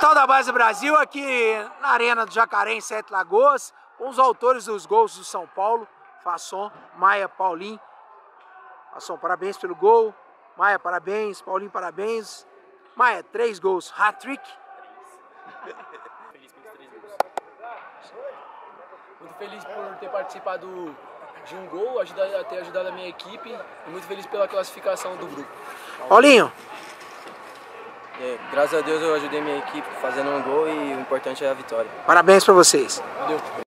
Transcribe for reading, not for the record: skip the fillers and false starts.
Pessoal da Base Brasil aqui na Arena do Jacaré em Sete Lagoas, com os autores dos gols do São Paulo, Fasson, Maia, Paulinho. Fasson, parabéns pelo gol. Maia, parabéns. Paulinho, parabéns. Maia, 3 gols. Hat-trick. Feliz pelos 3 gols. Muito feliz por ter participado de um gol, ter ajudado a minha equipe e muito feliz pela classificação do grupo. Paulinho. Graças a Deus eu ajudei minha equipe fazendo um gol e o importante é a vitória. Parabéns para vocês. Valeu.